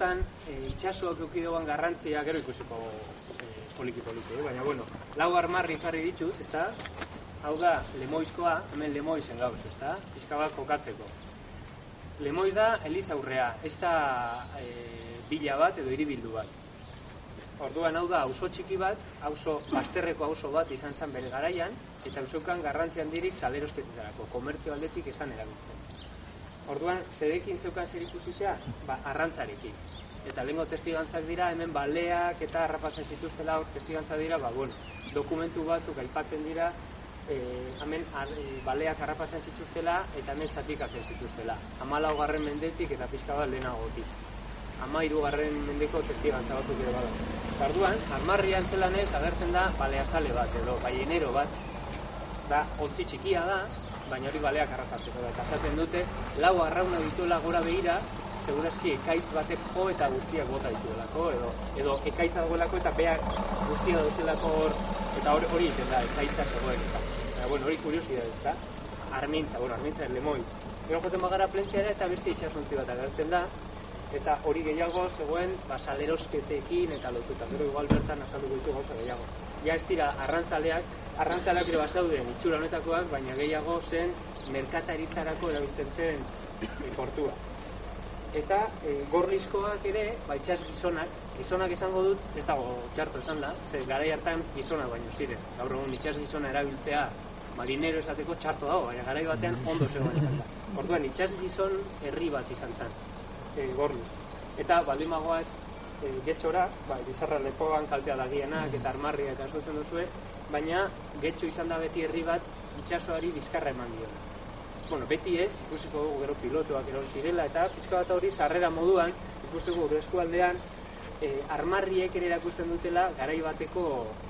hauetan itxasoak eukideoan garrantzia gero ikusiko poliki-poliki, baina bueno, 4 armarri jarri ditut, ezta? Hau da, lemoizkoa, hemen lemoizen gauz, ezta? Pixka bat kokatzeko. Lemoiz da elizaurrea, ez da bila bat edo hiribildu bat. Orduan hau da auzo txiki bat, bazterreko auzo bat izan zen bere garaian, eta auzokan garrantzi handirik salerosketetarako, komertzio aldetik esan erabiltzen. Orduan, zerekin zeukan zerikusia? Arrantzarekin. Eta lehengo testigantzak dira, hemen baleak eta harrapatzen zituztela, testigantzak dira, dokumentu batzuk aipatzen dira, hemen baleak harrapatzen zituztela eta hemen zatikatzen zituztela. 14. mendetik eta pixka bat lehenagotik. 13. mendeko testigantza batzuk ere bada. Orduan, armarrian zelanez agertzen da baleazale bat edo baienero bat. Da, ontzi txikia da, baina hori baleak harrapatzeko da. Eta esaten dute, 4 arrauna dituela gora behira, segurazki ekaitz batek jo eta guztiak bota dituelako, edo ekaitza dagoelako eta behar guztia dauzelako hor, eta hori egiten da, ekaitza zegoen. Eta, hori kuriosidad, ezta? Armintza lemoiz. Gero joten bagara plentziara eta beste itxasontzi bat agertzen da, eta hori gehiago zegoen salerosketekin eta lotuta. Gero igual bertan azalduko ditu gauza gehiago. Ja ez dira arrantzaleak ere bazauden itxura honetakoak, baina gehiago zen merkataritzarako erabiltzen zen portua. Eta gorlizkoak ere, itxas gizonak esango dut, ez dago txarto esan da, ze garai hartan gizonak baino ziren. Gaur egun itxas gizona erabiltzea marinero esateko txarto dago, baina garai batean ondo zegoen izan da. Orduan, itxas gizon herri bat izan zen, gorliz. Eta baldin bagoaz getxora, bizarra lepoan kaltea dagienak eta armarria eta esotzen duzue, baina getxo izan da beti herri bat itxasoari bizkarra eman dio. Beti ez, ikusiko dugu gero pilotoak erori zirela, eta pixka bat hori sarrera moduan, ikusteko gure eskualdean, armarriek ere erakusten dutela garai bateko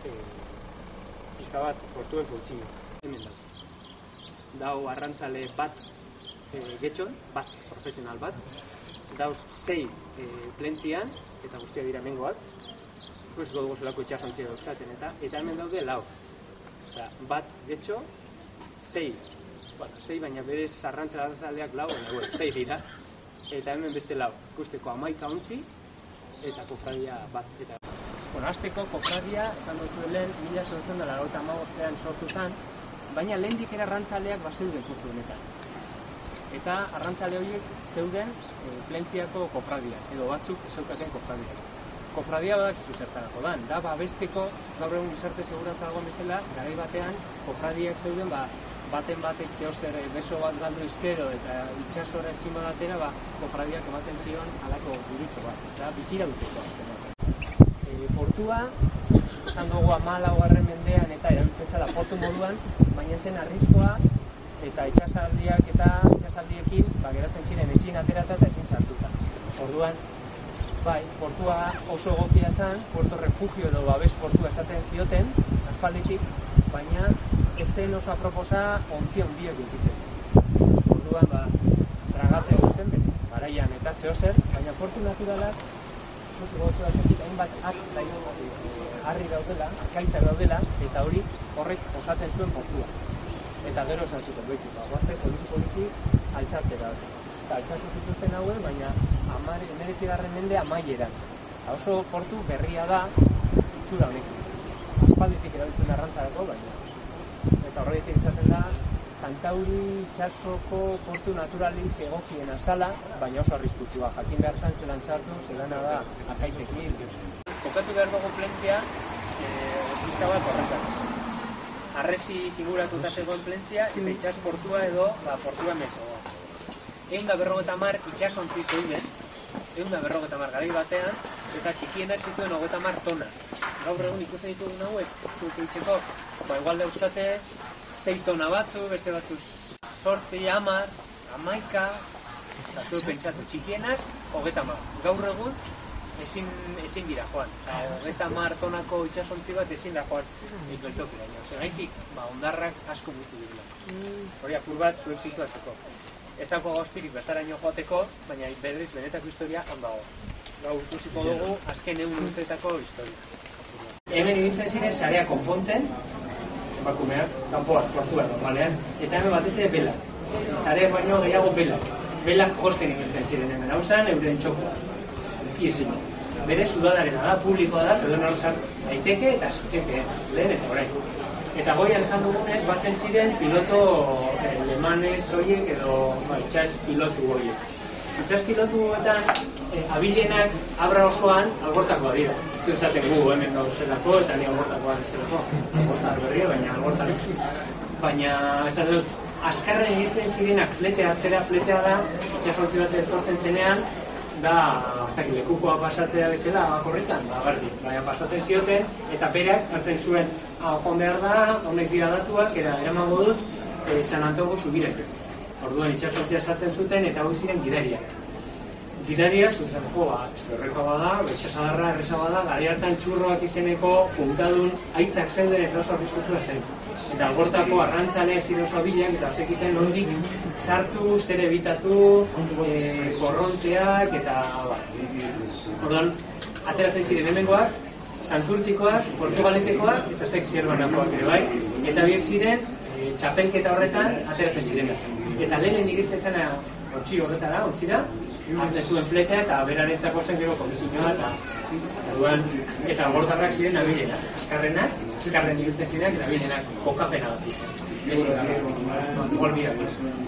pixka bat portuen funtzio. Hemen da. Dau arrantzale bat getxon, bat profesional bat, dauz 6 plentzian, eta guztia dira mengoak, ikusiko dugu zelako itxasontzia dauzkaten, eta hemen daude 4. Bat getxo, 6 baina berez arrantzaleak 4, baina 6 dira. Eta hemen beste 4, ikusteko 11 ontzi eta kofradia bat. Azteko kofradia, esan dut lehen, 1985an sortu zen, baina lehendik ere arrantzaleak zeuden portu honetan. Eta arrantzale horiek zeuden plentziako kofradia, edo batzuk zeukaten kofradia. Kofradia badakizu zertarako da babesteko, gaur egun gizarte segurantza dagoen bezala, garai batean kofradiak zeuden baten batek zehozer beso bat galdu izkero eta itxasora ezima batera, kofradiak ematen zion alako gurutxo bat, eta bizira duteko. Portua, esan dugu 14. mendean eta erabiltzen zela portu moduan, baina zen arriskoa eta itxasaldiekin geratzen ziren ezin aterata eta ezin sartuta. Orduan, portua oso egokia zen, puerto refugio edo babes portua esaten zioten, aspalditik, baina ez zen oso aproposa ontzia hundiak dukitzen. Orduan, tragatzen zuten, garaian eta zehozer, baina portu naturalak, hainbat harri daudela, akaitzak daudela, eta horrek osatzen zuen portua. Eta gero esan zuten behitu, poliki altxatzera. Eta altxatu zituzten hauen, baina 19. mende amaieran. Oso portu berria da itxura honekin. Aspalditik erabiltzen arrantzarako, baina. Eta horretik izaten da, Kantauri itxasoko portu naturalik egokiena zala, baina oso arriskutsua. Jakin behar zan zelan sartu, zelana da akaitzekin. Kokatu behar dugu plentzia, pizka bat horretan. Arresi ziguratuta zegoen plentzia, eta itxas portua edo portua mesoa. 150 itxasontzi zeuden, 150 garai batean, eta txikienak zituen 30 tona. Gaur egun ikusten ditugun hauek, zuk eitzeko, igual dauzkate 6 tona batzu, beste batzu 8, 10, 11, eta zuen pentsatu, txikienak 30. Gaur egun ezin dira joan. 30 tonako itxasontzi bat ezin da joan beltokera. Zeraitik, ondarrak asko gutxi direla. Hori apur bat zuek situatzeko. Ez dago gaustirik bertaraino joateko, baina berriz benetako historia handago. Gaur ikusiko dugu azken 100 urteetako historia. Hemen ibiltzen ziren sarea konpontzen, emakumeak, kanpoan, portuan, normalean, eta hemen batez ere belak. Sareak baino gehiago belak. Belak josten ibiltzen ziren hemen, hau zen euren txokoa. uki ezin. Bere sudalarena da, publikoa da, edo nortzak daiteke eta ziteke, lehen eta orain. Eta goian esan dugunez, batzen ziren piloto lemanes horiek edo itxas pilotu horiek. Itxas pilotuetan abilenak abra osoan algortakoa dira. Ez esaten gu hemen gauzelako eta ni algortakoan zelako. Algortak berria, baina algortak. Baina, esan dut, azkarren egizten zirenak fletea da, itxasontzi bat etortzen zenean, da, lekukoa pasatzea bezala, korrikan, baina pasatzen zioten, eta berak hartzen zuen, joan behar da, honek dira datuak, eramango dut, San Antongo zubireke. Orduan itxasontzia sartzen zuten, eta hori ziren gidariak. Gidariak, zuzen, eskerreko bada, itxasadarra erreza bada, gari hartan txurroak izeneko puntadun aitzak zeuden eta oso arriskutsua zen. Eta algortako arrantzaleak ziren oso abilak, eta zekiten nondik sartu, zer ebitatu, korronteak, eta orduan, ateratzen ziren hemengoak, Santurtzikoak, Portugaletekoak, eta ez Zierbanakoak ere bai, eta biek ziren txapelketa horretan ateratzen zirenak. Eta lehen iristen zena ontsi horretara, ontzira, hartzen zuen fletea eta berarentzako zen gero komisioa eta algortarrak ziren nabilenak. Azkarren ibiltzen ziren nabilenak kokapena dut. Ezin gara, golbia.